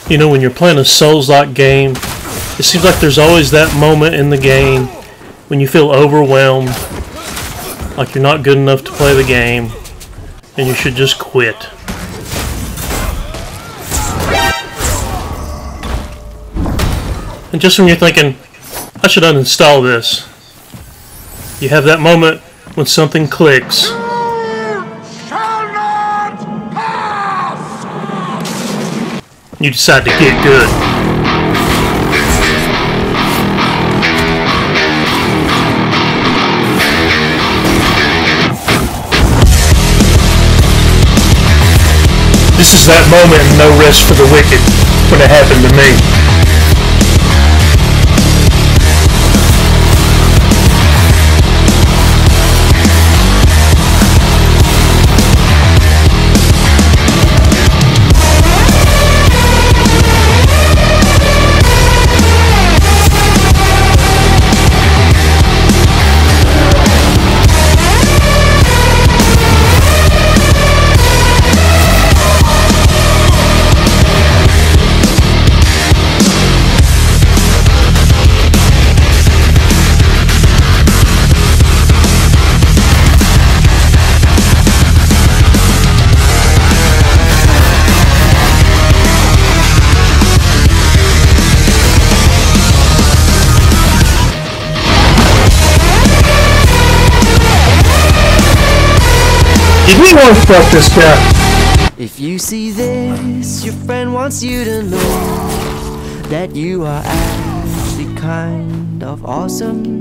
You know, when you're playing a Souls-like game, it seems like there's always that moment in the game when you feel overwhelmed, like you're not good enough to play the game, and you should just quit. And just when you're thinking, I should uninstall this, you have that moment when something clicks. You decide to get good. This is that moment and no rest for the wicked when it happened to me. Did we want to fuck this guy? If you see this, your friend wants you to know that you are actually kind of awesome.